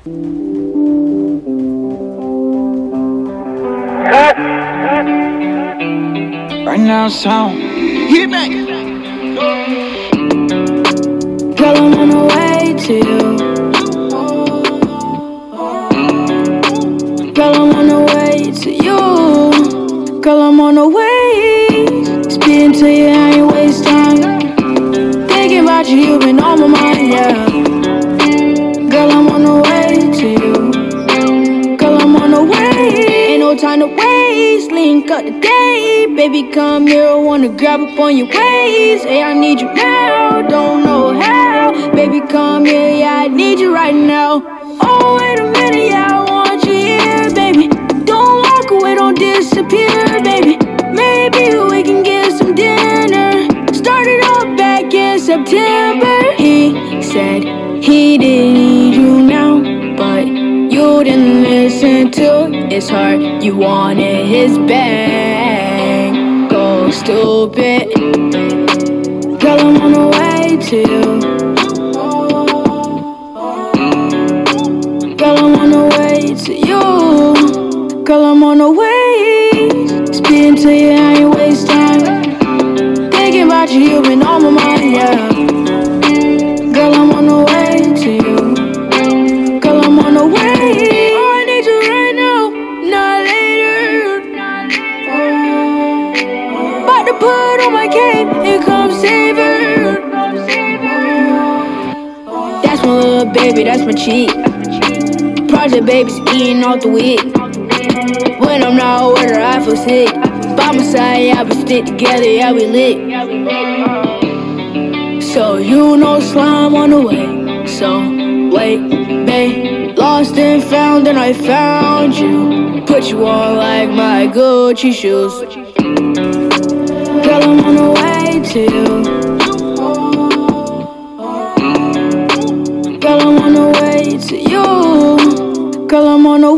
Right now, sound. Hit back. Girl, I'm on the way to you. Girl, I'm on the way to you. Girl, I'm on the way. Speeding to you, I ain't waste time. Thinking about you, you've been on my mind, yeah. Girl, I'm on the way to you. Girl, I'm on the way. Ain't no time to waste. Link up today. Baby, come here. I wanna grab up on your waist. Hey, I need you now. Don't know how. Baby, come here. Yeah, I need you right now. Oh, wait a minute. Yeah, I want you here, baby. Don't walk away. Don't disappear, baby. Maybe we can get some dinner. Started off back in September. He said he didn't need you now, but you didn't listen to his heart. You wanted his bang. Go stupid. Girl, I'm on the way to you. Girl, I'm on the way to you. Girl, I'm on the way. Speeding to you, I ain't waste time. Thinking about you, you've been on my mind, yeah. Girl, I'm on the way to you. Girl, I'm on the way. Oh, I need you right now, not later. About to put on my cape and come save her. That's my little baby, that's my cheek. Project baby's eating off the week. When I'm not with her, I feel sick. By my side, yeah, we stick together, yeah, we lit. So you know slime on the way. So wait, babe. Lost and found, and I found you. Put you on like my Gucci shoes. Girl, I'm on the way to you. Girl, I'm on the way to you. Girl, I'm on the